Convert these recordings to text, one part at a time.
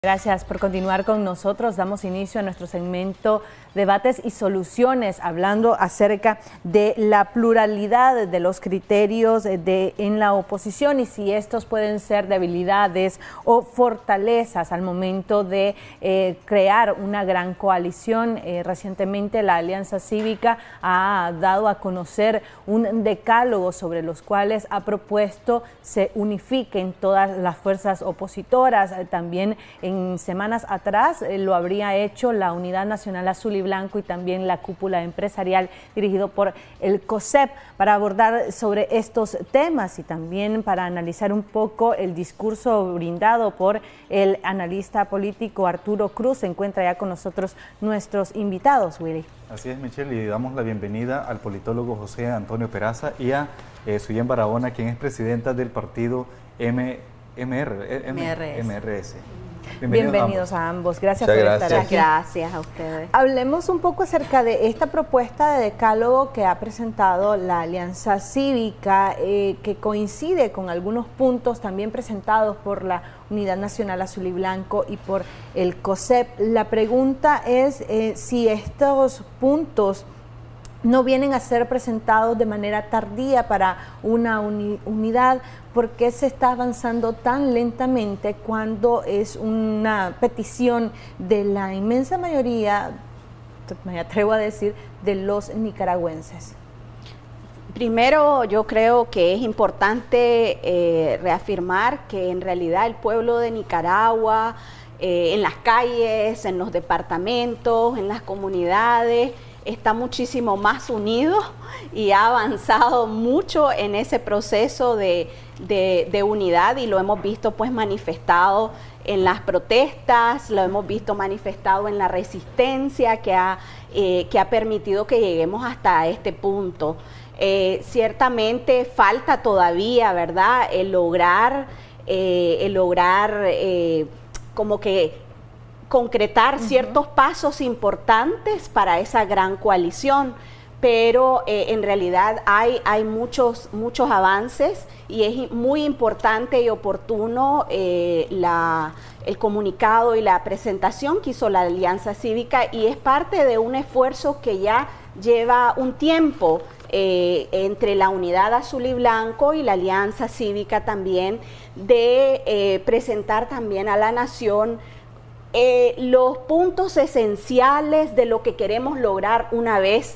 Gracias por continuar con nosotros. Damos inicio a nuestro segmento Debates y Soluciones, hablando acerca de la pluralidad de los criterios en la oposición y si estos pueden ser debilidades o fortalezas al momento de crear una gran coalición. Recientemente la Alianza Cívica ha dado a conocer un decálogo sobre los cuales ha propuesto se unifiquen todas las fuerzas opositoras. También en semanas atrás lo habría hecho la Unidad Nacional Azul y Blanco y también la cúpula empresarial dirigido por el COSEP para abordar sobre estos temas y también para analizar un poco el discurso brindado por el analista político Arturo Cruz. Se encuentra ya con nosotros nuestros invitados, Willy. Así es, Michelle, y damos la bienvenida al politólogo José Antonio Peraza y a Suyen Barahona, quien es presidenta del partido MRS. Bienvenidos a ambos. Gracias por estar aquí. Gracias a ustedes. Hablemos un poco acerca de esta propuesta de decálogo que ha presentado la Alianza Cívica, que coincide con algunos puntos también presentados por la Unidad Nacional Azul y Blanco y por el COSEP. La pregunta es si estos puntos no vienen a ser presentados de manera tardía para una unidad. ¿Por qué se está avanzando tan lentamente cuando es una petición de la inmensa mayoría, me atrevo a decir, de los nicaragüenses? Primero, yo creo que es importante reafirmar que en realidad el pueblo de Nicaragua, en las calles, en los departamentos, en las comunidades, está muchísimo más unido y ha avanzado mucho en ese proceso de unidad, y lo hemos visto pues manifestado en las protestas, lo hemos visto manifestado en la resistencia que ha permitido que lleguemos hasta este punto. Ciertamente falta todavía, ¿verdad?, el lograr como que concretar ciertos pasos importantes para esa gran coalición, pero en realidad hay muchos avances, y es muy importante y oportuno el comunicado y la presentación que hizo la Alianza Cívica, y es parte de un esfuerzo que ya lleva un tiempo entre la Unidad Azul y Blanco y la Alianza Cívica también, de presentar también a la nación los puntos esenciales de lo que queremos lograr una vez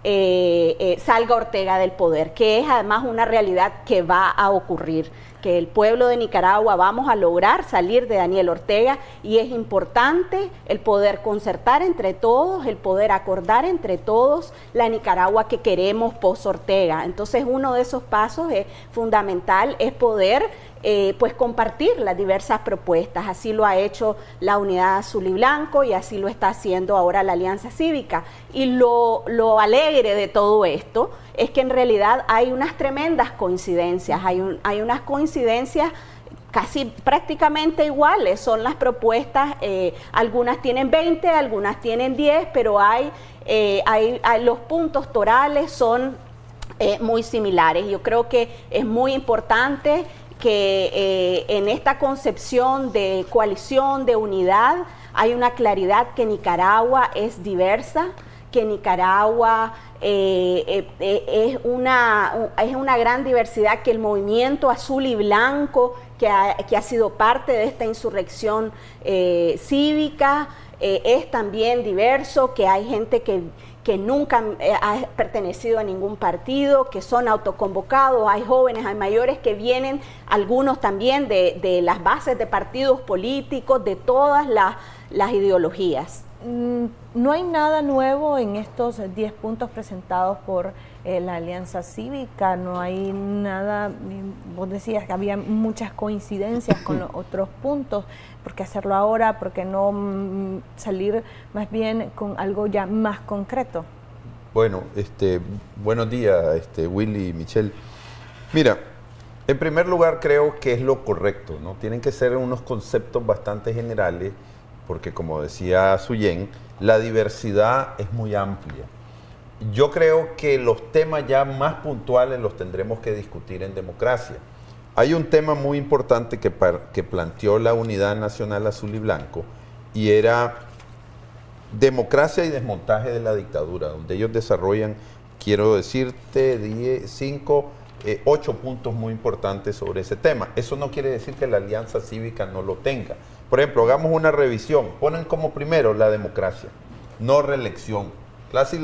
salga Ortega del poder, que es además una realidad que va a ocurrir, que el pueblo de Nicaragua vamos a lograr salir de Daniel Ortega, y es importante el poder concertar entre todos, el poder acordar entre todos la Nicaragua que queremos post Ortega. Entonces uno de esos pasos fundamental es poder pues compartir las diversas propuestas. Así lo ha hecho la Unidad Azul y Blanco y así lo está haciendo ahora la Alianza Cívica. Y lo alegre de todo esto es que en realidad hay unas tremendas coincidencias, hay unas coincidencias casi prácticamente iguales, son las propuestas, algunas tienen 20, algunas tienen 10, pero los puntos torales son muy similares. Yo creo que es muy importante que en esta concepción de coalición, de unidad, hay una claridad que Nicaragua es diversa, que Nicaragua es una gran diversidad, que el movimiento azul y blanco que ha sido parte de esta insurrección cívica es también diverso, que hay gente que nunca ha pertenecido a ningún partido, que son autoconvocados, hay jóvenes, hay mayores que vienen, algunos también de las bases de partidos políticos, de todas las ideologías. No hay nada nuevo en estos 10 puntos presentados por la Alianza Cívica, no hay nada, vos decías que había muchas coincidencias con los otros puntos. ¿Por qué hacerlo ahora? ¿Por qué no salir más bien con algo ya más concreto? Bueno, buenos días, Willy y Michelle. Mira, en primer lugar creo que es lo correcto, ¿no? Tienen que ser unos conceptos bastante generales, porque como decía Suyen, la diversidad es muy amplia. Yo creo que los temas ya más puntuales los tendremos que discutir en democracia. hay un tema muy importante que planteó la Unidad Nacional Azul y Blanco, y era democracia y desmontaje de la dictadura, donde ellos desarrollan, quiero decirte, 8 puntos muy importantes sobre ese tema. Eso no quiere decir que la Alianza Cívica no lo tenga. Por ejemplo, hagamos una revisión. Ponen como primero la democracia, no reelección. Casi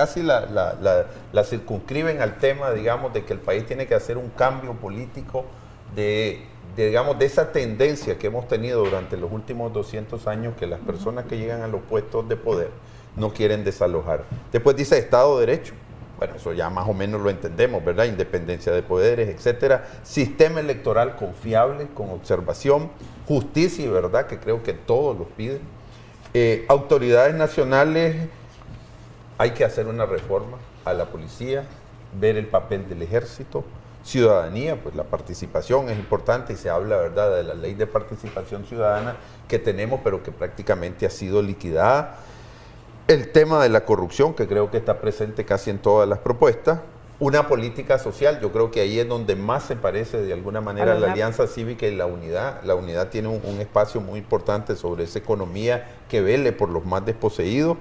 la circunscriben al tema, digamos, de que el país tiene que hacer un cambio político digamos, de esa tendencia que hemos tenido durante los últimos 200 años, que las personas que llegan a los puestos de poder no quieren desalojar. Después dice Estado de Derecho. Bueno, eso ya más o menos lo entendemos, ¿verdad? Independencia de poderes, etcétera. Sistema electoral confiable, con observación. Justicia, ¿verdad? Que creo que todos los piden. Autoridades nacionales, hay que hacer una reforma a la policía, ver el papel del ejército. Ciudadanía, pues la participación es importante, y se habla, ¿verdad?, de la ley de participación ciudadana que tenemos, pero que prácticamente ha sido liquidada. El tema de la corrupción, que creo que está presente casi en todas las propuestas. Una política social, yo creo que ahí es donde más se parece de alguna manera a la Alianza Cívica y la Unidad. La Unidad tiene un espacio muy importante sobre esa economía que vele por los más desposeídos.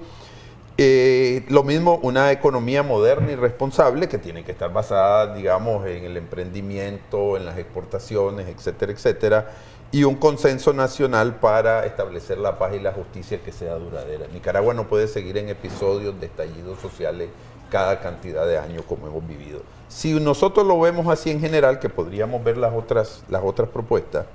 Lo mismo, una economía moderna y responsable que tiene que estar basada, digamos, en el emprendimiento, en las exportaciones, etcétera, etcétera, y un consenso nacional para establecer la paz y la justicia que sea duradera. Nicaragua no puede seguir en episodios de estallidos sociales cada cantidad de años como hemos vivido. Si nosotros lo vemos así en general, que podríamos ver las otras propuestas,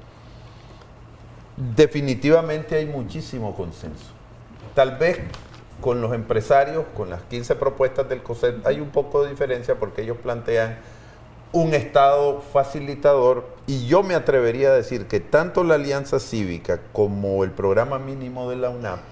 definitivamente hay muchísimo consenso. Tal vez con los empresarios, con las 15 propuestas del COSET, hay un poco de diferencia porque ellos plantean un Estado facilitador, y yo me atrevería a decir que tanto la Alianza Cívica como el programa mínimo de la UNAP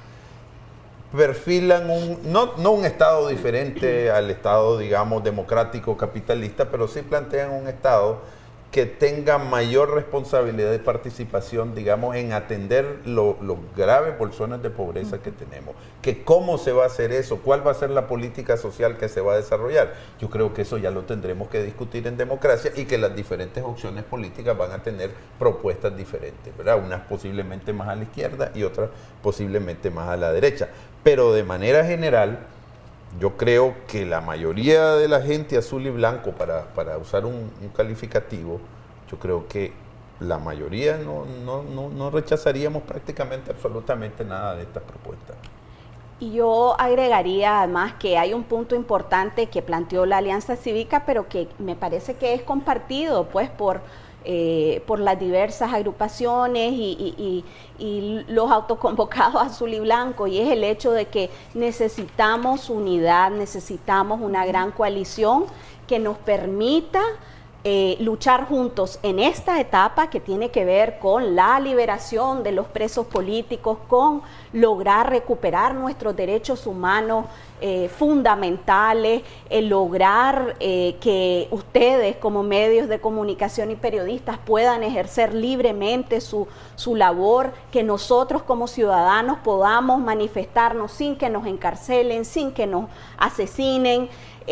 perfilan no un Estado diferente al Estado, digamos, democrático capitalista, pero sí plantean un Estado que tenga mayor responsabilidad de participación, digamos, en atender los graves bolsones de pobreza que tenemos. Que cómo se va a hacer eso, cuál va a ser la política social que se va a desarrollar. Yo creo que eso ya lo tendremos que discutir en democracia, y que las diferentes opciones políticas van a tener propuestas diferentes, ¿verdad? Unas posiblemente más a la izquierda y otras posiblemente más a la derecha. Pero de manera general, yo creo que la mayoría de la gente azul y blanco, para usar un calificativo, yo creo que la mayoría no rechazaríamos prácticamente absolutamente nada de estas propuestas. Y yo agregaría además que hay un punto importante que planteó la Alianza Cívica, pero que me parece que es compartido pues por las diversas agrupaciones y los autoconvocados azul y blanco, y es el hecho de que necesitamos unidad, necesitamos una gran coalición que nos permita luchar juntos en esta etapa que tiene que ver con la liberación de los presos políticos, con lograr recuperar nuestros derechos humanos fundamentales, lograr que ustedes como medios de comunicación y periodistas puedan ejercer libremente su labor, que nosotros como ciudadanos podamos manifestarnos sin que nos encarcelen, sin que nos asesinen.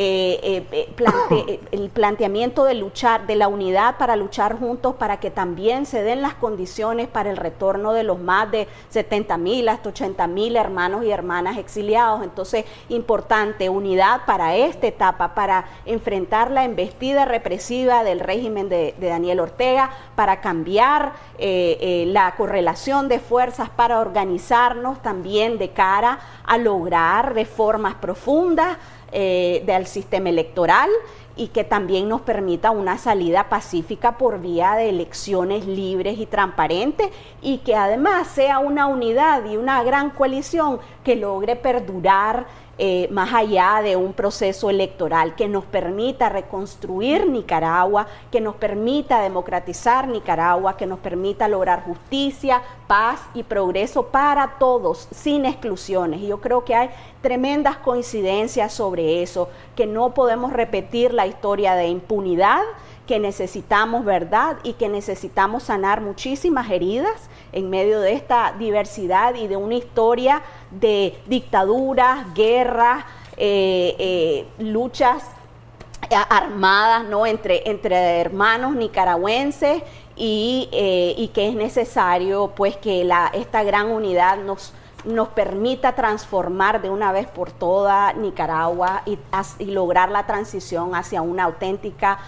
El planteamiento de luchar, de la unidad para luchar juntos, para que también se den las condiciones para el retorno de los más de 70.000 hasta 80.000 hermanos y hermanas exiliados. Entonces, importante, unidad para esta etapa, para enfrentar la embestida represiva del régimen de Daniel Ortega, para cambiar la correlación de fuerzas, para organizarnos también de cara a lograr reformas profundas del sistema electoral, y que también nos permita una salida pacífica por vía de elecciones libres y transparentes, y que además sea una unidad y una gran coalición que logre perdurar más allá de un proceso electoral, que nos permita reconstruir Nicaragua, que nos permita democratizar Nicaragua, que nos permita lograr justicia, paz y progreso para todos, sin exclusiones. Y yo creo que hay tremendas coincidencias sobre eso, que no podemos repetir la historia de impunidad, que necesitamos verdad y que necesitamos sanar muchísimas heridas en medio de esta diversidad y de una historia de dictaduras, guerras, luchas armadas, ¿no? entre hermanos nicaragüenses y que es necesario pues que esta gran unidad nos permita transformar de una vez por todas Nicaragua y lograr la transición hacia una auténtica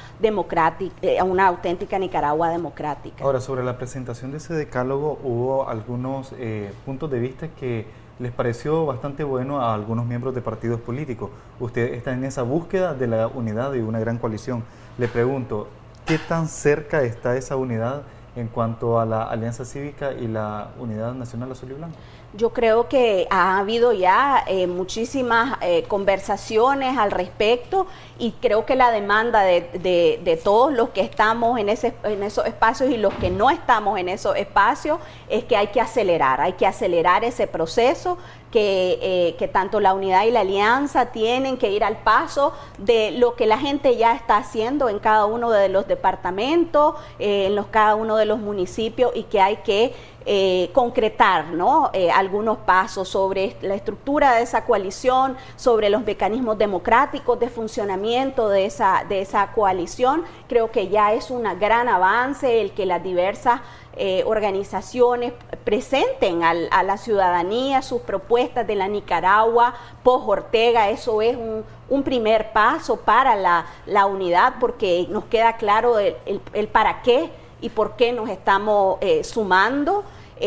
Nicaragua democrática. Ahora, sobre la presentación de ese decálogo, hubo algunos puntos de vista que les pareció bastante bueno a algunos miembros de partidos políticos. Usted está en esa búsqueda de la unidad de una gran coalición. Le pregunto, ¿qué tan cerca está esa unidad en cuanto a la Alianza Cívica y la Unidad Nacional Azul y Blanco? Yo creo que ha habido ya muchísimas conversaciones al respecto y creo que la demanda de todos los que estamos en esos espacios y los que no estamos en esos espacios es que hay que acelerar ese proceso, que tanto la unidad y la alianza tienen que ir al paso de lo que la gente ya está haciendo en cada uno de los departamentos, cada uno de los municipios, y que hay que concretar, ¿no? Algunos pasos sobre la estructura de esa coalición, sobre los mecanismos democráticos de funcionamiento de esa coalición. Creo que ya es un gran avance el que las diversas organizaciones presenten a la ciudadanía sus propuestas de la Nicaragua post-Ortega. Eso es un primer paso para la unidad, porque nos queda claro el para qué y por qué nos estamos sumando.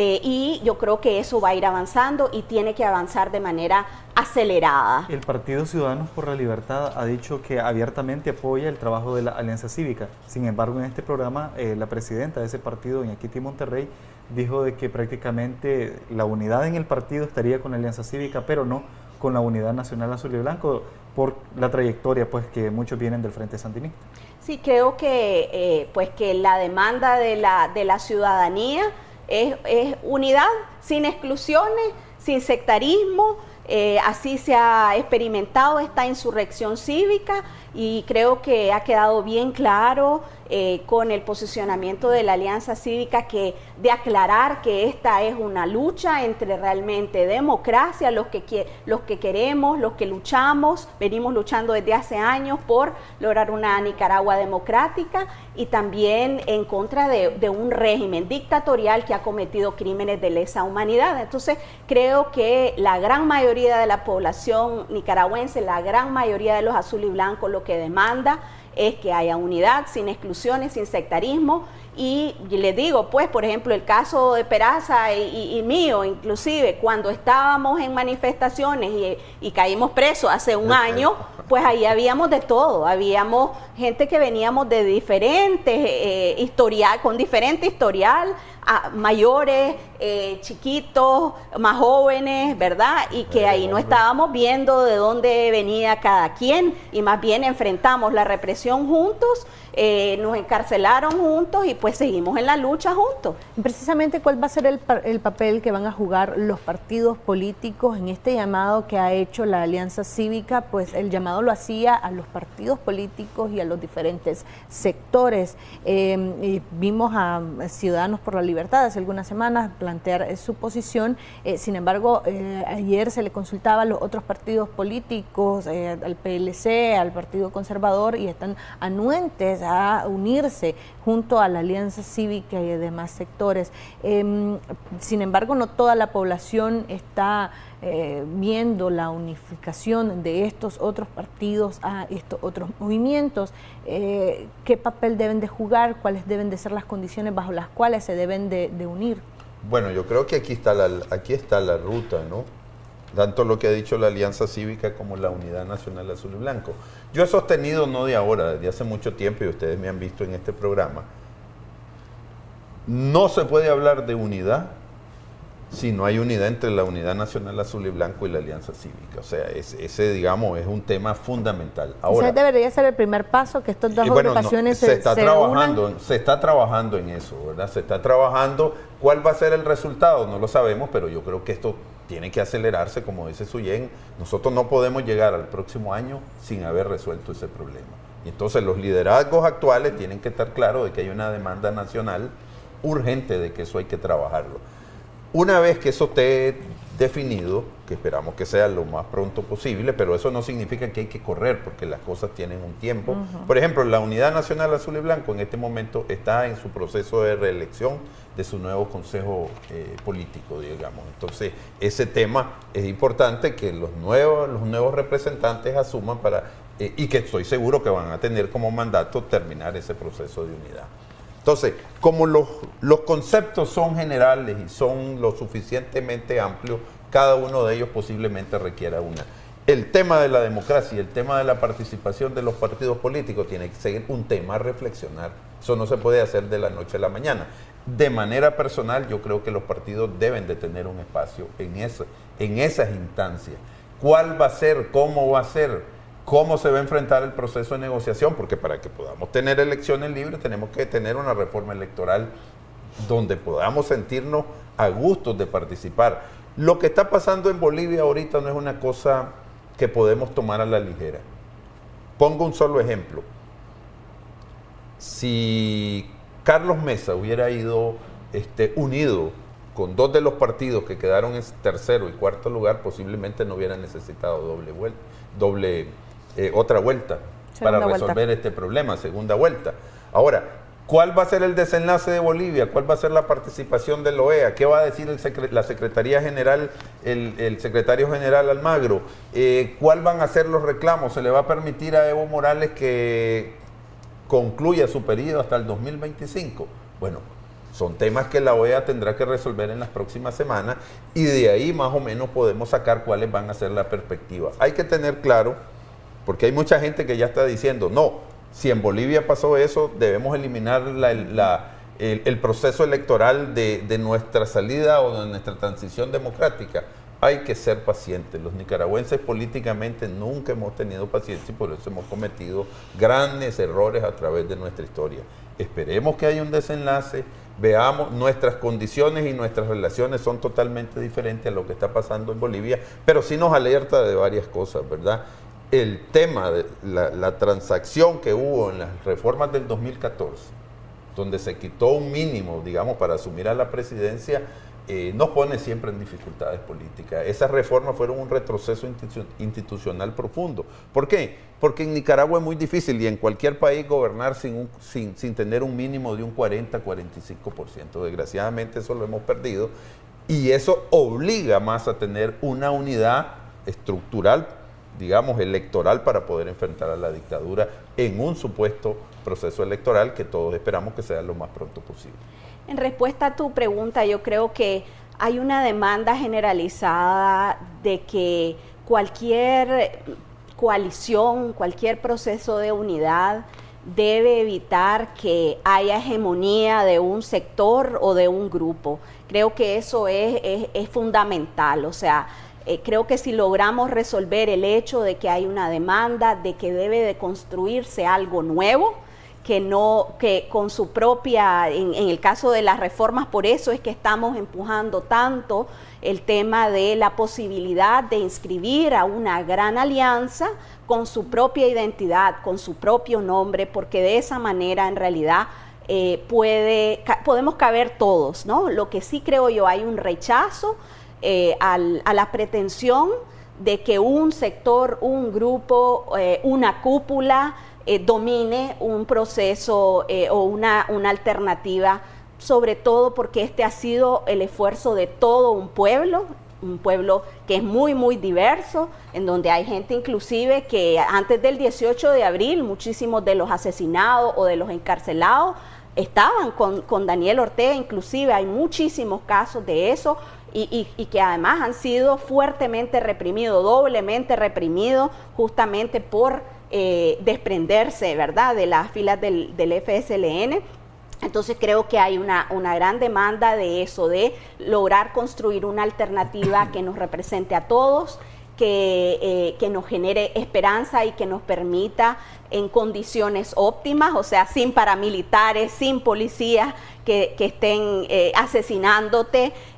Y yo creo que eso va a ir avanzando y tiene que avanzar de manera acelerada. El Partido Ciudadanos por la Libertad ha dicho que abiertamente apoya el trabajo de la Alianza Cívica. Sin embargo, en este programa, la presidenta de ese partido, doña Kitty Monterrey, dijo de que prácticamente la unidad en el partido estaría con la Alianza Cívica, pero no con la Unidad Nacional Azul y Blanco, por la trayectoria pues que muchos vienen del Frente Sandinista. Sí, creo que la demanda de la ciudadanía es unidad, sin exclusiones, sin sectarismo. Así se ha experimentado esta insurrección cívica y creo que ha quedado bien claro con el posicionamiento de la Alianza Cívica de aclarar que esta es una lucha entre realmente democracia, los que queremos, los que luchamos, venimos luchando desde hace años por lograr una Nicaragua democrática, y también en contra de un régimen dictatorial que ha cometido crímenes de lesa humanidad. Entonces creo que la gran mayoría de la población nicaragüense, la gran mayoría de los azul y blancos, lo que demanda es que haya unidad, sin exclusiones, sin sectarismo. Y les digo, pues, por ejemplo, el caso de Peraza y mío, inclusive, cuando estábamos en manifestaciones y caímos presos hace un año, pues ahí habíamos de todo. Habíamos gente que veníamos de diferentes con diferente historial, mayores, chiquitos, más jóvenes, ¿verdad? Y que ahí no estábamos viendo de dónde venía cada quien, y más bien enfrentamos la represión juntos, nos encarcelaron juntos y pues seguimos en la lucha juntos. Precisamente, ¿cuál va a ser el papel que van a jugar los partidos políticos en este llamado que ha hecho la Alianza Cívica? Pues el llamado lo hacía a los partidos políticos y a los diferentes sectores. Y vimos a Ciudadanos por la Libertad hace algunas semanas plantear su posición. Sin embargo, ayer se le consultaba a los otros partidos políticos, al PLC, al Partido Conservador, y están anuentes a unirse junto a la Alianza Cívica y demás sectores. Sin embargo, no toda la población está viendo la unificación de estos otros partidos a estos otros movimientos. ¿Qué papel deben de jugar? ¿Cuáles deben de ser las condiciones bajo las cuales se deben de unir? Bueno, yo creo que aquí está la ruta, ¿no? Tanto lo que ha dicho la Alianza Cívica como la Unidad Nacional Azul y Blanco. Yo he sostenido, no de ahora, desde hace mucho tiempo, y ustedes me han visto en este programa, no se puede hablar de unidad si no hay unidad entre la Unidad Nacional Azul y Blanco y la Alianza Cívica. O sea, ese digamos, es un tema fundamental. Ahora, ese debería ser el primer paso, que estas dos agrupaciones se está trabajando en eso, ¿verdad? Se está trabajando. ¿Cuál va a ser el resultado? No lo sabemos, pero yo creo que esto tiene que acelerarse, como dice Suyen. Nosotros no podemos llegar al próximo año sin haber resuelto ese problema. Y entonces los liderazgos actuales tienen que estar claros de que hay una demanda nacional urgente de que eso hay que trabajarlo. Una vez que eso esté definido, que esperamos que sea lo más pronto posible, pero eso no significa que hay que correr, porque las cosas tienen un tiempo. Por ejemplo, la Unidad Nacional Azul y Blanco en este momento está en su proceso de reelección de su nuevo consejo político, digamos. Entonces, ese tema es importante que los nuevos representantes asuman y que estoy seguro que van a tener como mandato terminar ese proceso de unidad. Entonces, como los conceptos son generales y son lo suficientemente amplios, cada uno de ellos posiblemente requiera una. El tema de la democracia y el tema de la participación de los partidos políticos tiene que ser un tema a reflexionar. Eso no se puede hacer de la noche a la mañana. De manera personal, yo creo que los partidos deben de tener un espacio en esas instancias. ¿Cuál va a ser? ¿Cómo va a ser? ¿Cómo se va a enfrentar el proceso de negociación? Porque para que podamos tener elecciones libres tenemos que tener una reforma electoral donde podamos sentirnos a gusto de participar. Lo que está pasando en Bolivia ahorita no es una cosa que podemos tomar a la ligera. Pongo un solo ejemplo. Si Carlos Mesa hubiera ido unido con dos de los partidos que quedaron en tercero y cuarto lugar, posiblemente no hubiera necesitado otra vuelta para resolver este problema, segunda vuelta. Ahora, ¿cuál va a ser el desenlace de Bolivia? ¿Cuál va a ser la participación de la OEA? ¿Qué va a decir la Secretaría General, el Secretario General Almagro? ¿Cuál van a ser los reclamos? ¿Se le va a permitir a Evo Morales que concluya su periodo hasta el 2025? Bueno, son temas que la OEA tendrá que resolver en las próximas semanas y de ahí más o menos podemos sacar cuáles van a ser la perspectiva. Hay que tener claro, porque hay mucha gente que ya está diciendo, no, si en Bolivia pasó eso, debemos eliminar el proceso electoral de nuestra salida o de nuestra transición democrática. Hay que ser pacientes. Los nicaragüenses políticamente nunca hemos tenido paciencia y por eso hemos cometido grandes errores a través de nuestra historia. Esperemos que haya un desenlace, veamos, nuestras condiciones y nuestras relaciones son totalmente diferentes a lo que está pasando en Bolivia, pero sí nos alerta de varias cosas, ¿verdad? El tema de la transacción que hubo en las reformas del 2014, donde se quitó un mínimo, digamos, para asumir a la presidencia, nos pone siempre en dificultades políticas. Esas reformas fueron un retroceso institucional profundo. ¿Por qué? Porque en Nicaragua es muy difícil y en cualquier país gobernar sin tener un mínimo de un 40-45%. Desgraciadamente eso lo hemos perdido y eso obliga más a tener una unidad estructural, digamos, electoral para poder enfrentar a la dictadura en un supuesto proceso electoral que todos esperamos que sea lo más pronto posible. En respuesta a tu pregunta, yo creo que hay una demanda generalizada de que cualquier coalición, cualquier proceso de unidad debe evitar que haya hegemonía de un sector o de un grupo. Creo que eso es fundamental, o sea, creo que si logramos resolver el hecho de que hay una demanda, de que debe de construirse algo nuevo, que con su propia, en el caso de las reformas, por eso es que estamos empujando tanto el tema de la posibilidad de inscribir a una gran alianza con su propia identidad, con su propio nombre, porque de esa manera en realidad podemos caber todos, ¿no? Lo que sí creo yo, hay un rechazo a la pretensión de que un sector, un grupo, una cúpula domine un proceso o una alternativa, sobre todo porque este ha sido el esfuerzo de todo un pueblo que es muy, muy diverso, en donde hay gente inclusive que antes del 18 de abril, muchísimos de los asesinados o de los encarcelados estaban con Daniel Ortega, inclusive hay muchísimos casos de eso, y que además han sido fuertemente reprimidos, doblemente reprimidos, justamente por desprenderse, ¿verdad?, de las filas del FSLN. Entonces creo que hay una gran demanda de eso, de lograr construir una alternativa que nos represente a todos, que nos genere esperanza y que nos permita en condiciones óptimas, o sea, sin paramilitares, sin policías que estén asesinándote,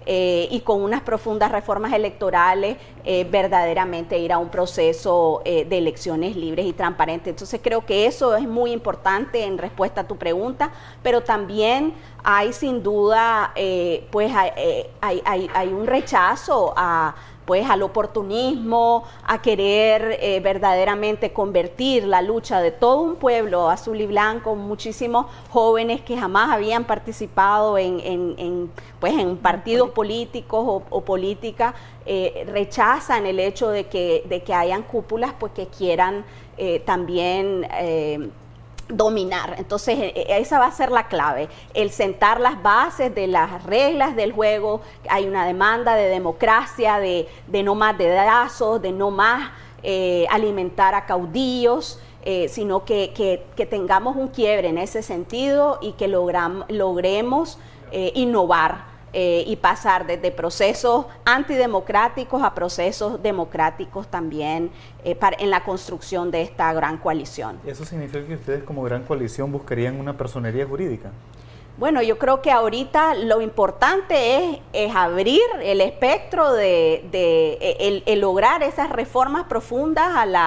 y con unas profundas reformas electorales verdaderamente ir a un proceso de elecciones libres y transparentes. Entonces creo que eso es muy importante en respuesta a tu pregunta, pero también hay sin duda pues hay un rechazo al oportunismo, a querer verdaderamente convertir la lucha de todo un pueblo azul y blanco, muchísimos jóvenes que jamás habían participado en partidos políticos o política, rechazan el hecho de que hayan cúpulas pues que quieran también dominar. Entonces esa va a ser la clave, el sentar las bases de las reglas del juego. Hay una demanda de democracia, de no más dedazos, de no más alimentar a caudillos, sino que tengamos un quiebre en ese sentido y que logremos innovar y pasar desde procesos antidemocráticos a procesos democráticos también en la construcción de esta gran coalición. ¿Eso significa que ustedes como gran coalición buscarían una personería jurídica? Bueno, yo creo que ahorita lo importante es abrir el espectro el lograr esas reformas profundas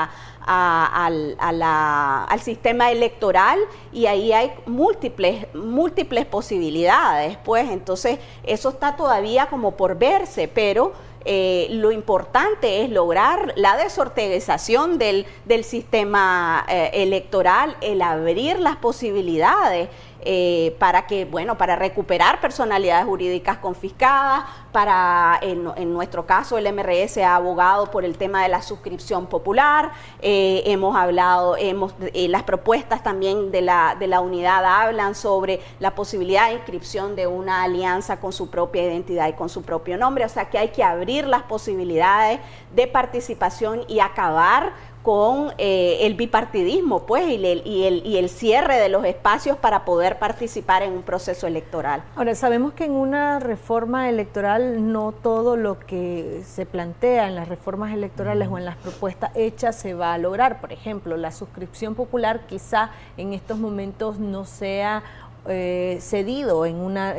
al sistema electoral, y ahí hay múltiples posibilidades, pues entonces eso está todavía como por verse, pero lo importante es lograr la desorganización del sistema electoral, el abrir las posibilidades para recuperar personalidades jurídicas confiscadas, en nuestro caso el MRS ha abogado por el tema de la suscripción popular, las propuestas también de la unidad hablan sobre la posibilidad de inscripción de una alianza con su propia identidad y con su propio nombre, o sea que hay que abrir las posibilidades de participación y acabar con el bipartidismo, pues, y el cierre de los espacios para poder participar en un proceso electoral. Ahora, sabemos que en una reforma electoral no todo lo que se plantea en las reformas electorales o en las propuestas hechas se va a lograr. Por ejemplo, la suscripción popular quizá en estos momentos no sea cedido en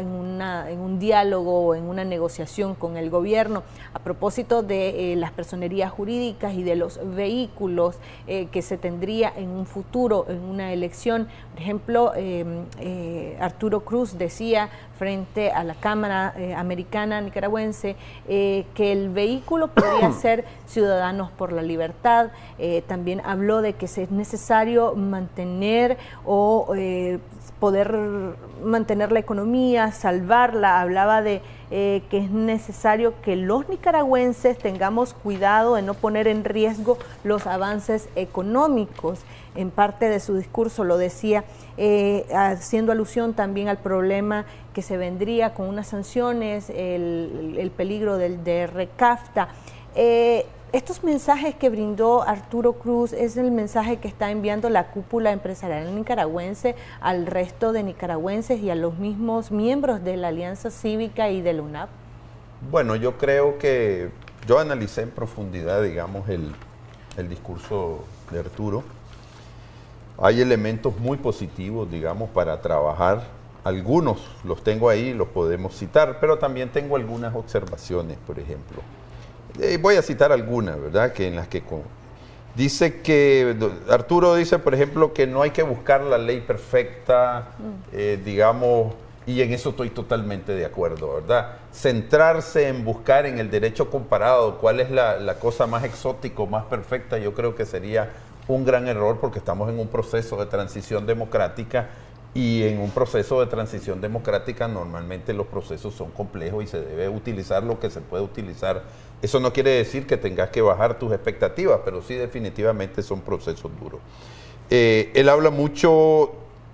un diálogo o en una negociación con el gobierno. A propósito de las personerías jurídicas y de los vehículos que se tendría en un futuro, en una elección, por ejemplo, Arturo Cruz decía frente a la Cámara Americana Nicaragüense que el vehículo podría ser Ciudadanos por la Libertad. También habló de que es necesario mantener o poder mantener la economía, salvarla. Hablaba de que es necesario que los nicaragüenses tengamos cuidado de no poner en riesgo los avances económicos. En parte de su discurso lo decía, haciendo alusión también al problema que se vendría con unas sanciones, el peligro de recafta. Estos mensajes que brindó Arturo Cruz es el mensaje que está enviando la cúpula empresarial nicaragüense al resto de nicaragüenses y a los mismos miembros de la Alianza Cívica y del UNAP. Bueno, yo creo que yo analicé en profundidad, digamos, el discurso de Arturo. Hay elementos muy positivos, digamos, para trabajar. Algunos los tengo ahí, los podemos citar, pero también tengo algunas observaciones, por ejemplo. Voy a citar algunas, ¿verdad? Dice que, Arturo dice, por ejemplo, que no hay que buscar la ley perfecta, digamos, y en eso estoy totalmente de acuerdo, ¿verdad? Centrarse en buscar en el derecho comparado cuál es la cosa más exótica, más perfecta, yo creo que sería un gran error, porque estamos en un proceso de transición democrática, y en un proceso de transición democrática normalmente los procesos son complejos y se debe utilizar lo que se puede utilizar. Eso no quiere decir que tengas que bajar tus expectativas, pero sí definitivamente son procesos duros. Él habla mucho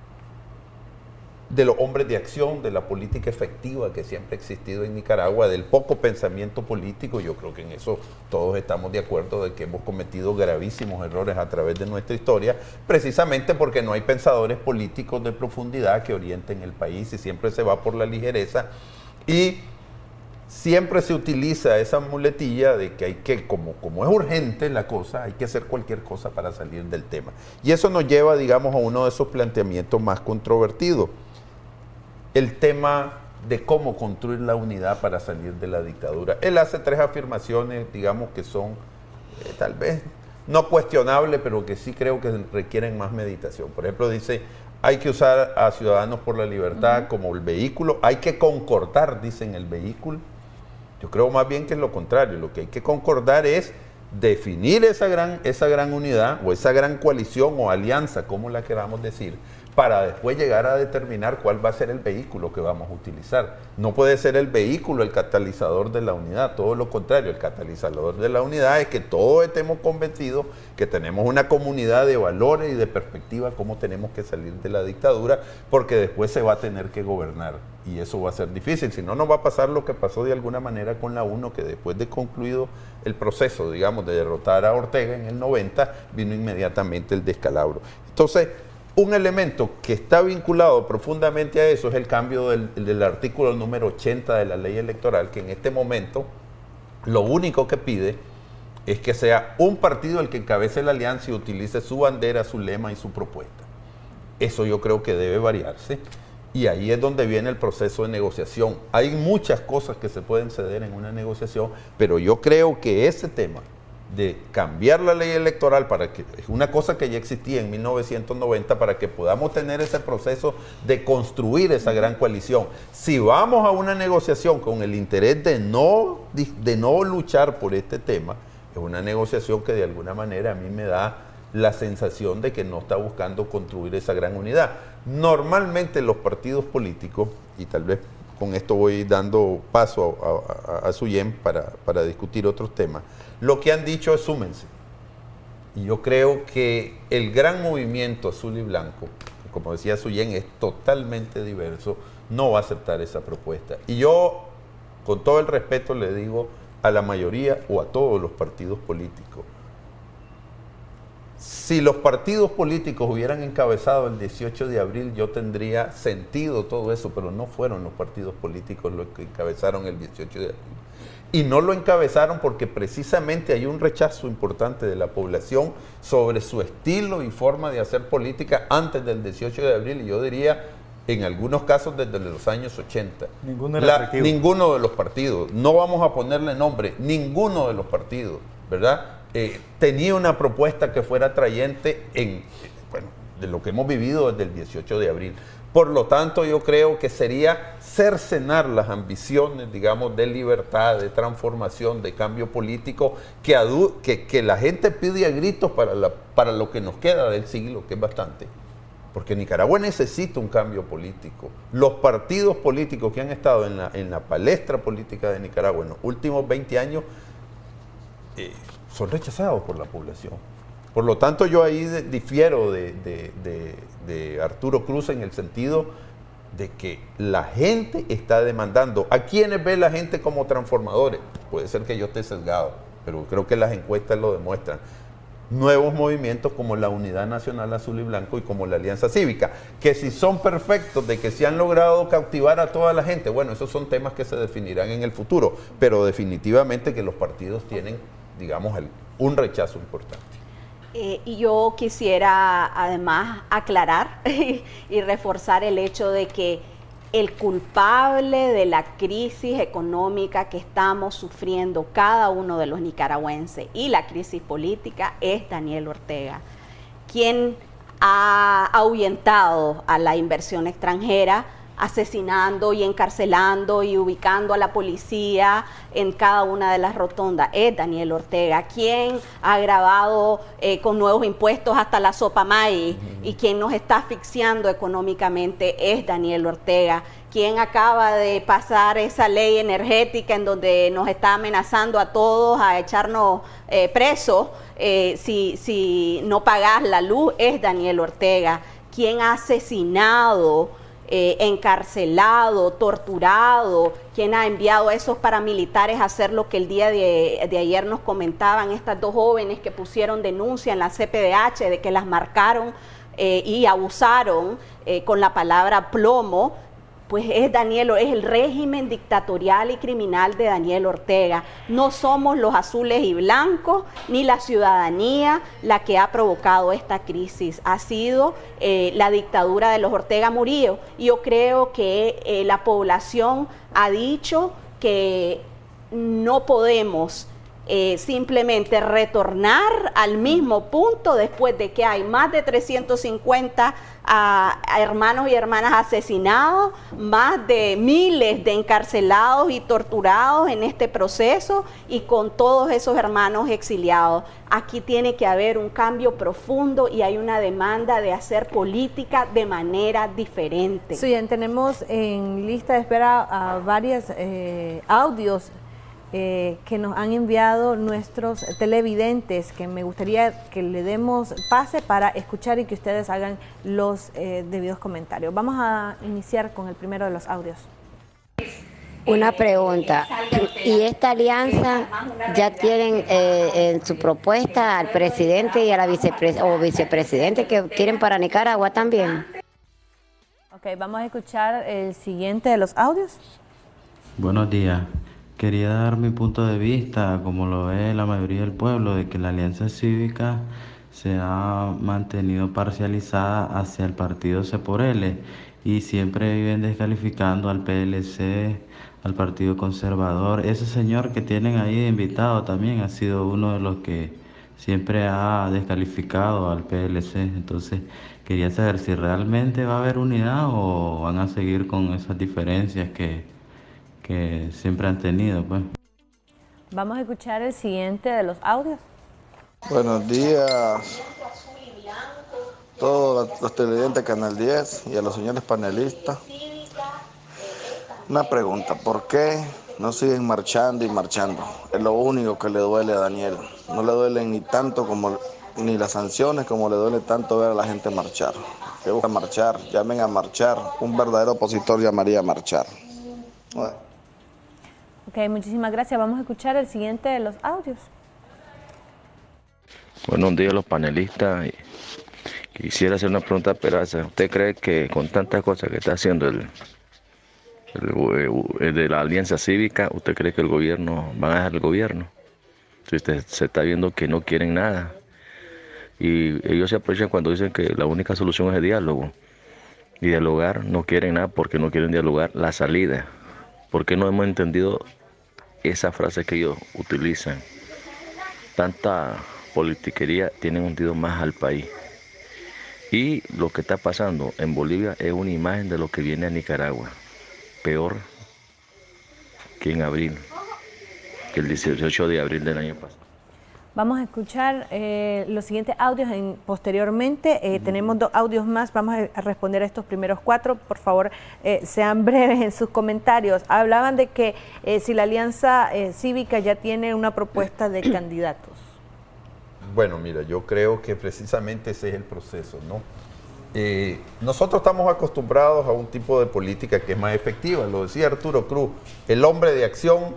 de los hombres de acción, de la política efectiva que siempre ha existido en Nicaragua, del poco pensamiento político. Yo creo que en eso todos estamos de acuerdo, de que hemos cometido gravísimos errores a través de nuestra historia, precisamente porque no hay pensadores políticos de profundidad que orienten el país y siempre se va por la ligereza, y siempre se utiliza esa muletilla de que hay que, como es urgente la cosa, hay que hacer cualquier cosa para salir del tema. Y eso nos lleva, digamos, a uno de esos planteamientos más controvertidos. El tema de cómo construir la unidad para salir de la dictadura. Él hace 3 afirmaciones, digamos, que son tal vez no cuestionables, pero que sí creo que requieren más meditación. Por ejemplo, dice, hay que usar a Ciudadanos por la Libertad como el vehículo, hay que concordar, dicen, el vehículo. Yo creo más bien que es lo contrario, lo que hay que concordar es definir esa gran unidad o esa gran coalición o alianza, como la queramos decir, para después llegar a determinar cuál va a ser el vehículo que vamos a utilizar. No puede ser el vehículo el catalizador de la unidad, todo lo contrario, el catalizador de la unidad es que todos estemos convencidos que tenemos una comunidad de valores y de perspectiva, cómo tenemos que salir de la dictadura, porque después se va a tener que gobernar y eso va a ser difícil, si no nos va a pasar lo que pasó de alguna manera con la UNO, que después de concluido el proceso, digamos, de derrotar a Ortega en el 90, vino inmediatamente el descalabro. Entonces, un elemento que está vinculado profundamente a eso es el cambio del artículo número 80 de la ley electoral, que en este momento lo único que pide es que sea un partido el que encabece la alianza y utilice su bandera, su lema y su propuesta. Eso yo creo que debe variarse y ahí es donde viene el proceso de negociación. Hay muchas cosas que se pueden ceder en una negociación, pero yo creo que ese tema de cambiar la ley electoral para que, es una cosa que ya existía en 1990, para que podamos tener ese proceso de construir esa gran coalición. Si vamos a una negociación con el interés de no luchar por este tema, es una negociación que de alguna manera a mí me da la sensación de que no está buscando construir esa gran unidad. Normalmente los partidos políticos, y tal vez con esto voy dando paso a Suyem para discutir otros temas, lo que han dicho es súmense. Y yo creo que el gran movimiento azul y blanco, como decía Suyem, es totalmente diverso, no va a aceptar esa propuesta. Y yo, con todo el respeto, le digo a la mayoría o a todos los partidos políticos, si los partidos políticos hubieran encabezado el 18 de abril, yo tendría sentido todo eso, pero no fueron los partidos políticos los que encabezaron el 18 de abril. Y no lo encabezaron porque precisamente hay un rechazo importante de la población sobre su estilo y forma de hacer política antes del 18 de abril, y yo diría, en algunos casos, desde los años 80. Ninguno de los partidos, no vamos a ponerle nombre, ninguno de los partidos, ¿verdad? Tenía una propuesta que fuera atrayente de lo que hemos vivido desde el 18 de abril. Por lo tanto, yo creo que sería cercenar las ambiciones, digamos, de libertad, de transformación, de cambio político, que la gente pide a gritos para lo que nos queda del siglo, que es bastante. Porque Nicaragua necesita un cambio político. Los partidos políticos que han estado en la palestra política de Nicaragua en los últimos 20 años son rechazados por la población. Por lo tanto, yo ahí difiero de Arturo Cruz en el sentido de que la gente está demandando. ¿A quiénes ve la gente como transformadores? Puede ser que yo esté sesgado, pero creo que las encuestas lo demuestran. Nuevos movimientos como la Unidad Nacional Azul y Blanco y como la Alianza Cívica, que si son perfectos, de que se han logrado cautivar a toda la gente, bueno, esos son temas que se definirán en el futuro, pero definitivamente que los partidos tienen, digamos, un rechazo importante. Y yo quisiera además aclarar y reforzar el hecho de que el culpable de la crisis económica que estamos sufriendo cada uno de los nicaragüenses y la crisis política es Daniel Ortega, quien ha ahuyentado a la inversión extranjera, asesinando y encarcelando y ubicando a la policía en cada una de las rotondas. Es Daniel Ortega quien ha agravado con nuevos impuestos hasta la sopa maíz, y quien nos está asfixiando económicamente es Daniel Ortega, quien acaba de pasar esa ley energética en donde nos está amenazando a todos a echarnos presos si no pagás la luz. Es Daniel Ortega quien ha asesinado, encarcelado, torturado, quien ha enviado a esos paramilitares a hacer lo que el día de ayer nos comentaban estas dos jóvenes que pusieron denuncia en la CPDH de que las marcaron y abusaron con la palabra plomo. pues es el régimen dictatorial y criminal de Daniel Ortega. No somos los azules y blancos, ni la ciudadanía la que ha provocado esta crisis. Ha sido la dictadura de los Ortega Murillo. Yo creo que la población ha dicho que no podemos simplemente retornar al mismo punto después de que hay más de 350 hermanos y hermanas asesinados, más de miles de encarcelados y torturados en este proceso y con todos esos hermanos exiliados. Aquí tiene que haber un cambio profundo y hay una demanda de hacer política de manera diferente. Sí, tenemos en lista de espera a varios audios que nos han enviado nuestros televidentes, que me gustaría que le demos pase para escuchar y que ustedes hagan los debidos comentarios. Vamos a iniciar con el primero de los audios. Una pregunta, ¿y esta alianza ya tienen en su propuesta al presidente y a la vicepresidente que quieren para Nicaragua también? Ok, vamos a escuchar el siguiente de los audios. Buenos días. Quería dar mi punto de vista, como lo ve la mayoría del pueblo, de que la Alianza Cívica se ha mantenido parcializada hacia el partido C por L y siempre viven descalificando al PLC, al Partido Conservador. Ese señor que tienen ahí de invitado también ha sido uno de los que siempre ha descalificado al PLC. Entonces quería saber si realmente va a haber unidad o van a seguir con esas diferencias que siempre han tenido, pues. Vamos a escuchar el siguiente de los audios. Buenos días a todos los televidentes de Canal 10 y a los señores panelistas. Una pregunta, ¿por qué no siguen marchando y marchando? Es lo único que le duele a Daniel. No le duele ni tanto ni las sanciones, como le duele tanto ver a la gente marchar. Que busca marchar, llamen a marchar. Un verdadero opositor llamaría a marchar. Bueno. Ok, muchísimas gracias. Vamos a escuchar el siguiente de los audios. Buenos días, los panelistas. Quisiera hacer una pregunta a Peraza. ¿Usted cree que con tantas cosas que está haciendo el de la Alianza Cívica, usted cree que el gobierno va a dejar el gobierno? Si usted se está viendo que no quieren nada. Y ellos se aprovechan cuando dicen que la única solución es el diálogo. Y dialogar, no quieren nada porque no quieren dialogar la salida. ¿Por qué no hemos entendido esa frase que ellos utilizan? Tanta politiquería tiene hundido más al país. Y lo que está pasando en Bolivia es una imagen de lo que viene a Nicaragua. Peor que en abril, que el 18 de abril del año pasado. Vamos a escuchar los siguientes audios posteriormente. Tenemos 2 audios más. Vamos a responder a estos primeros 4. Por favor, sean breves en sus comentarios. Hablaban de que si la Alianza Cívica ya tiene una propuesta de candidatos. Bueno, mira, yo creo que precisamente ese es el proceso, ¿no? Nosotros estamos acostumbrados a un tipo de política que es más efectiva. Lo decía Arturo Cruz, el hombre de acción,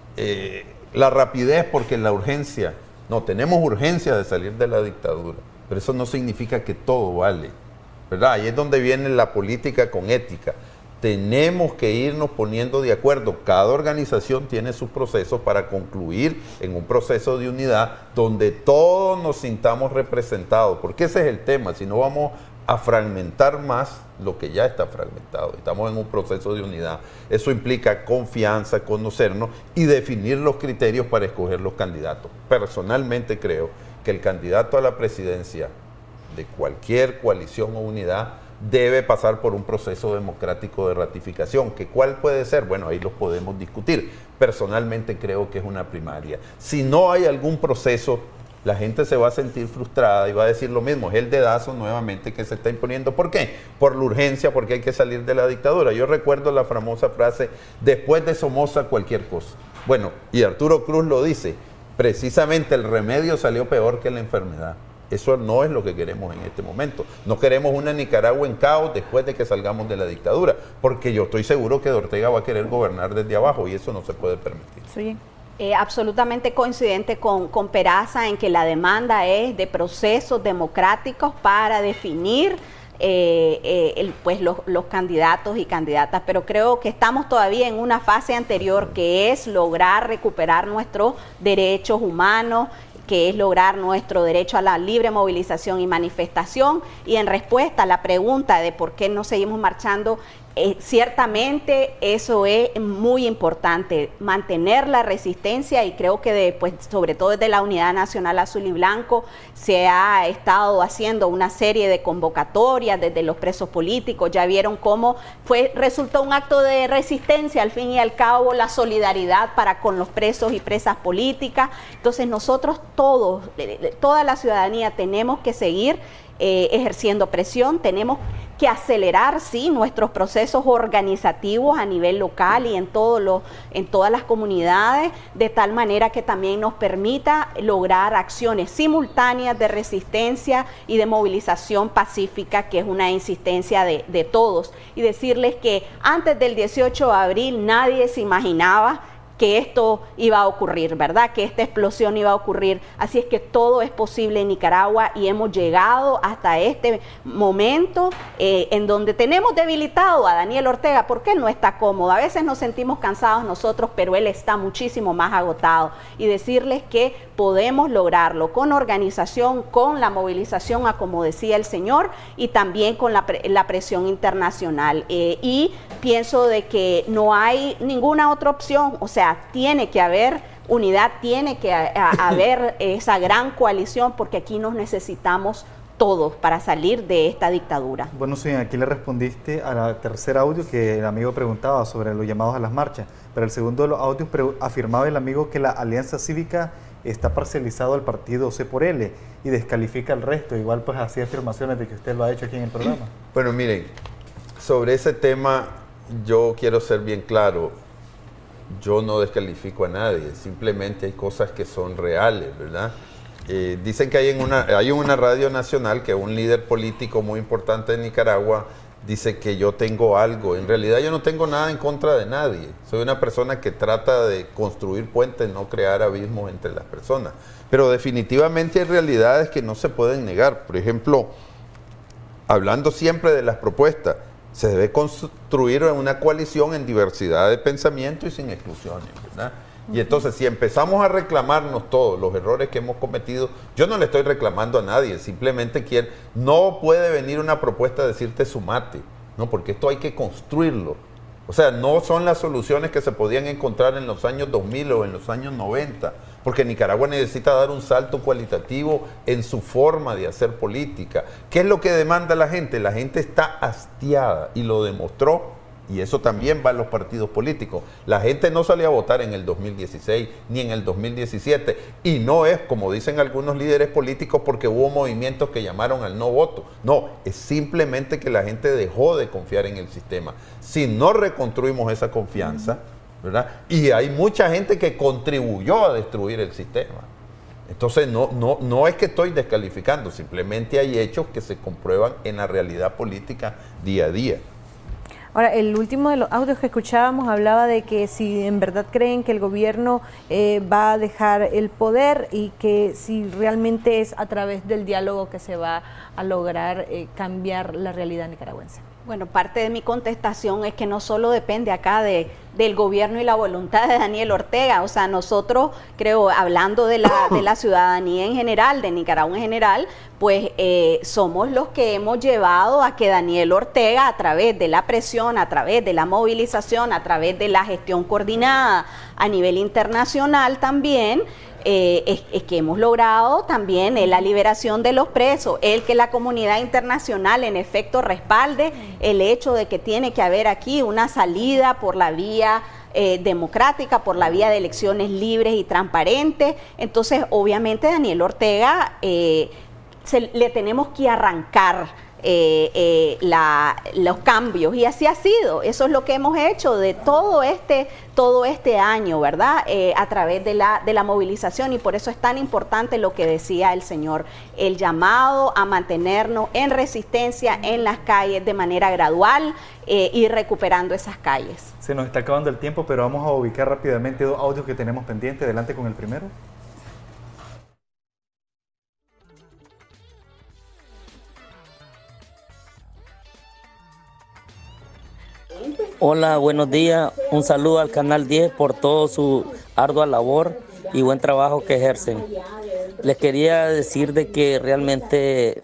la rapidez porque la urgencia. No, tenemos urgencia de salir de la dictadura, pero eso no significa que todo vale, ¿verdad? Ahí es donde viene la política con ética. Tenemos que irnos poniendo de acuerdo. Cada organización tiene sus procesos para concluir en un proceso de unidad donde todos nos sintamos representados, porque ese es el tema. Si no, vamos a fragmentar más lo que ya está fragmentado. Estamos en un proceso de unidad. Eso implica confianza, conocernos y definir los criterios para escoger los candidatos. Personalmente creo que el candidato a la presidencia de cualquier coalición o unidad debe pasar por un proceso democrático de ratificación. ¿Que cuál puede ser? Bueno, ahí los podemos discutir. Personalmente creo que es una primaria. Si no hay algún proceso, la gente se va a sentir frustrada y va a decir lo mismo, es el dedazo nuevamente que se está imponiendo. ¿Por qué? Por la urgencia, porque hay que salir de la dictadura. Yo recuerdo la famosa frase, después de Somoza cualquier cosa. Bueno, y Arturo Cruz lo dice, precisamente el remedio salió peor que la enfermedad. Eso no es lo que queremos en este momento. No queremos una Nicaragua en caos después de que salgamos de la dictadura, porque yo estoy seguro que Ortega va a querer gobernar desde abajo y eso no se puede permitir. Sí. Absolutamente coincidente con Peraza en que la demanda es de procesos democráticos para definir pues los candidatos y candidatas, pero creo que estamos todavía en una fase anterior, que es lograr recuperar nuestros derechos humanos, que es lograr nuestro derecho a la libre movilización y manifestación. Y en respuesta a la pregunta de por qué no seguimos marchando, ciertamente eso es muy importante, mantener la resistencia, y creo que pues, sobre todo desde la Unidad Nacional Azul y Blanco se ha estado haciendo una serie de convocatorias desde los presos políticos. Ya vieron cómo resultó un acto de resistencia, al fin y al cabo, la solidaridad para con los presos y presas políticas. Entonces nosotros todos, toda la ciudadanía, tenemos que seguir ejerciendo presión, tenemos que acelerar, sí, nuestros procesos organizativos a nivel local y en todas las comunidades, de tal manera que también nos permita lograr acciones simultáneas de resistencia y de movilización pacífica, que es una insistencia de todos. Y decirles que antes del 18 de abril nadie se imaginaba que esto iba a ocurrir, ¿verdad? Que esta explosión iba a ocurrir. Así es que todo es posible en Nicaragua, y hemos llegado hasta este momento en donde tenemos debilitado a Daniel Ortega, porque él no está cómodo. A veces nos sentimos cansados nosotros, pero él está muchísimo más agotado. Y decirles que podemos lograrlo con organización, con la movilización, como decía el señor, y también con la presión internacional. Y pienso de que no hay ninguna otra opción. O sea, tiene que haber unidad, tiene que haber esa gran coalición, porque aquí nos necesitamos todos para salir de esta dictadura. Bueno, sí, aquí le respondiste a la tercer audio que el amigo preguntaba sobre los llamados a las marchas, pero el segundo de los audios afirmaba el amigo que la Alianza Cívica está parcializado al partido C por L y descalifica al resto. Igual pues hacía afirmaciones de que usted lo ha hecho aquí en el programa. Bueno, miren, sobre ese tema yo quiero ser bien claro. Yo no descalifico a nadie, simplemente hay cosas que son reales, ¿verdad? Dicen que hay una radio nacional que un líder político muy importante de Nicaragua dice que yo tengo algo. En realidad yo no tengo nada en contra de nadie. Soy una persona que trata de construir puentes, no crear abismos entre las personas. Pero definitivamente hay realidades que no se pueden negar. Por ejemplo, hablando siempre de las propuestas, se debe construir una coalición en diversidad de pensamiento y sin exclusiones, ¿verdad? Y entonces, si empezamos a reclamarnos todos los errores que hemos cometido, yo no le estoy reclamando a nadie, simplemente no puede venir una propuesta a decirte sumate, ¿no? Porque esto hay que construirlo. O sea, no son las soluciones que se podían encontrar en los años 2000 o en los años 90, porque Nicaragua necesita dar un salto cualitativo en su forma de hacer política. ¿Qué es lo que demanda la gente? La gente está hastiada y lo demostró, y eso también va a los partidos políticos. La gente no salió a votar en el 2016 ni en el 2017, y no es, como dicen algunos líderes políticos, porque hubo movimientos que llamaron al no voto. No, es simplemente que la gente dejó de confiar en el sistema. Si no reconstruimos esa confianza, ¿verdad? Y hay mucha gente que contribuyó a destruir el sistema. Entonces no es que estoy descalificando, simplemente hay hechos que se comprueban en la realidad política día a día. Ahora, el último de los audios que escuchábamos hablaba de que si en verdad creen que el gobierno va a dejar el poder, y que si realmente es a través del diálogo que se va a lograr cambiar la realidad nicaragüense. Bueno, parte de mi contestación es que no solo depende acá del gobierno y la voluntad de Daniel Ortega. O sea, nosotros, creo, hablando de la ciudadanía en general, de Nicaragua en general, pues somos los que hemos llevado a que Daniel Ortega, a través de la presión, a través de la movilización, a través de la gestión coordinada a nivel internacional también, es que hemos logrado también la liberación de los presos, que la comunidad internacional en efecto respalde el hecho de que tiene que haber aquí una salida por la vía democrática, por la vía de elecciones libres y transparentes. Entonces, obviamente, Daniel Ortega le tenemos que arrancar los cambios, y así ha sido. Eso es lo que hemos hecho de todo este año, ¿verdad? A través de la movilización, y por eso es tan importante lo que decía el señor, el llamado a mantenernos en resistencia en las calles de manera gradual, y recuperando esas calles. Se nos está acabando el tiempo, pero vamos a ubicar rápidamente dos audios que tenemos pendientes. Adelante con el primero. Hola, buenos días. Un saludo al Canal 10 por todo su ardua labor y buen trabajo que ejercen. Les quería decir de que realmente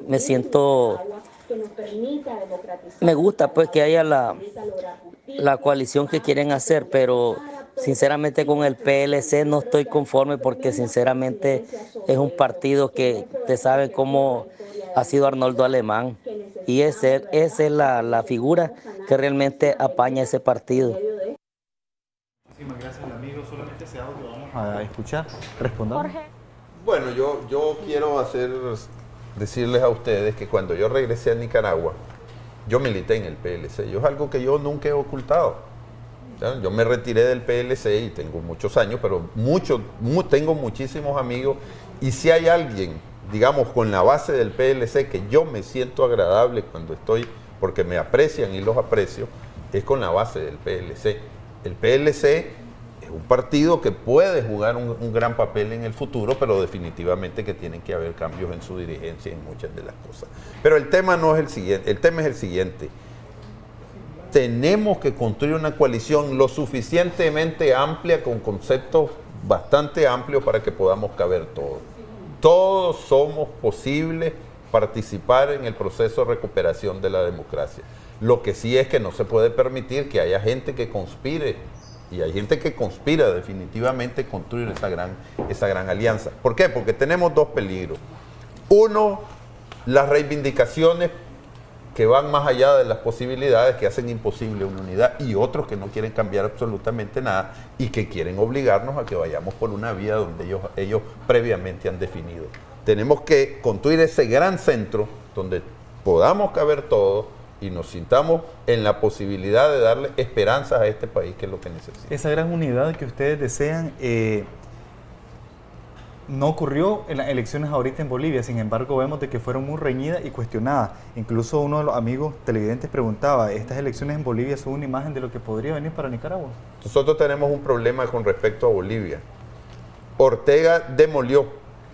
me gusta pues que haya la coalición que quieren hacer, pero sinceramente con el PLC no estoy conforme porque sinceramente es un partido que te sabe cómo ha sido Arnoldo Alemán y esa es la figura que realmente apaña ese partido. Muchísimas gracias, amigo. Solamente ese audio vamos a escuchar. Respondamos. Bueno, yo quiero decirles a ustedes que cuando yo regresé a Nicaragua, yo milité en el PLC. Es algo que yo nunca he ocultado. ¿Ya? Yo me retiré del PLC y tengo muchos años, pero tengo muchísimos amigos. Y si hay alguien, digamos, con la base del PLC, que yo me siento agradable cuando estoy, porque me aprecian y los aprecio, es con la base del PLC. El PLC es un partido que puede jugar un gran papel en el futuro, pero definitivamente que tienen que haber cambios en su dirigencia y en muchas de las cosas. Pero el tema no es el siguiente, el tema es el siguiente. Tenemos que construir una coalición lo suficientemente amplia, con conceptos bastante amplios para que podamos caber todos. Todos somos posibles participar en el proceso de recuperación de la democracia. Lo que sí es que no se puede permitir que haya gente que conspire, y hay gente que conspira definitivamente construir esa gran alianza. ¿Por qué? Porque tenemos dos peligros. Uno, las reivindicaciones que van más allá de las posibilidades, que hacen imposible una unidad, y otros que no quieren cambiar absolutamente nada y que quieren obligarnos a que vayamos por una vía donde ellos previamente han definido. Tenemos que construir ese gran centro donde podamos caber todos y nos sintamos en la posibilidad de darle esperanzas a este país, que es lo que necesita. Esa gran unidad que ustedes desean no ocurrió en las elecciones ahorita en Bolivia. Sin embargo, vemos de que fueron muy reñidas y cuestionadas. Incluso uno de los amigos televidentes preguntaba, ¿estas elecciones en Bolivia son una imagen de lo que podría venir para Nicaragua? Nosotros tenemos un problema con respecto a Bolivia. Ortega demolió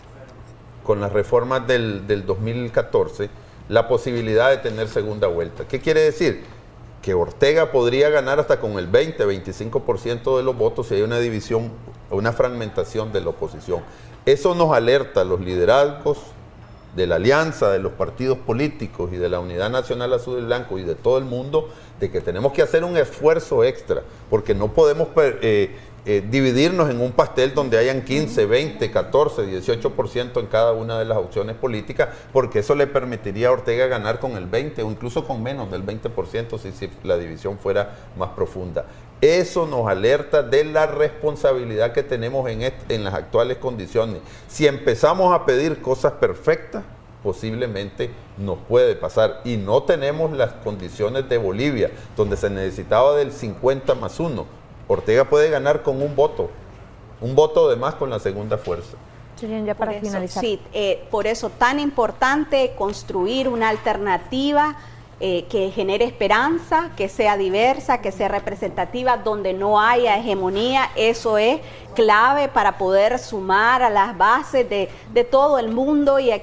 con las reformas del 2014 la posibilidad de tener segunda vuelta. ¿Qué quiere decir? Que Ortega podría ganar hasta con el 20-25% de los votos si hay una división, una fragmentación de la oposición. Eso nos alerta a los liderazgos de la alianza, de los partidos políticos y de la Unidad Nacional Azul y Blanco y de todo el mundo, de que tenemos que hacer un esfuerzo extra, porque no podemos dividirnos en un pastel donde hayan 15, 20, 14, 18% en cada una de las opciones políticas, porque eso le permitiría a Ortega ganar con el 20 o incluso con menos del 20% si la división fuera más profunda. Eso nos alerta de la responsabilidad que tenemos en las actuales condiciones. Si empezamos a pedir cosas perfectas, posiblemente nos puede pasar, y no tenemos las condiciones de Bolivia, donde se necesitaba del 50+1. Ortega puede ganar con un voto de más con la segunda fuerza. Ya para finalizar. Sí, por eso tan importante construir una alternativa que genere esperanza, que sea diversa, que sea representativa, donde no haya hegemonía. Eso es clave para poder sumar a las bases de todo el mundo y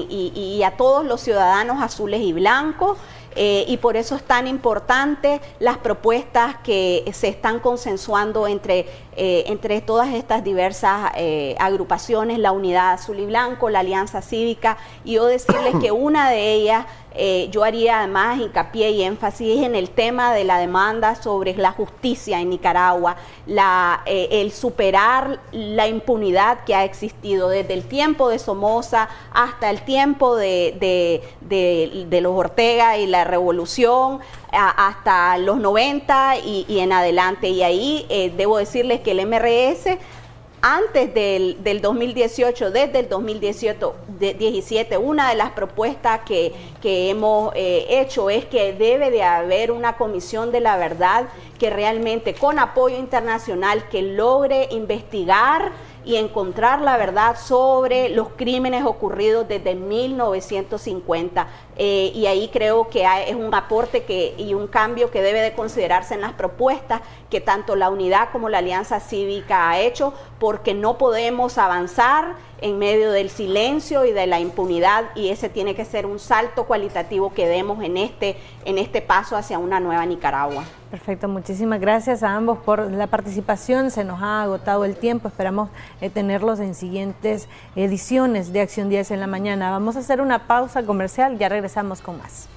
a todos los ciudadanos azules y blancos. Y por eso es tan importante las propuestas que se están consensuando entre todas estas diversas agrupaciones, la Unidad Azul y Blanco, la Alianza Cívica, y yo decirles que una de ellas, yo haría además hincapié y énfasis en el tema de la demanda sobre la justicia en Nicaragua, el superar la impunidad que ha existido desde el tiempo de Somoza hasta el tiempo de los Ortega y la revolución, hasta los 90 y en adelante. Y ahí debo decirles que el MRS, antes del 2018, desde el 2017, una de las propuestas que hemos hecho es que debe de haber una comisión de la verdad que realmente, con apoyo internacional, que logre investigar y encontrar la verdad sobre los crímenes ocurridos desde 1950. Y ahí creo que es un aporte y un cambio que debe de considerarse en las propuestas que tanto la Unidad como la Alianza Cívica ha hecho, porque no podemos avanzar en medio del silencio y de la impunidad, y ese tiene que ser un salto cualitativo que demos en este paso hacia una nueva Nicaragua. Perfecto, muchísimas gracias a ambos por la participación. Se nos ha agotado el tiempo, esperamos tenerlos en siguientes ediciones de Acción 10 en la mañana. Vamos a hacer una pausa comercial, ya regresamos con más.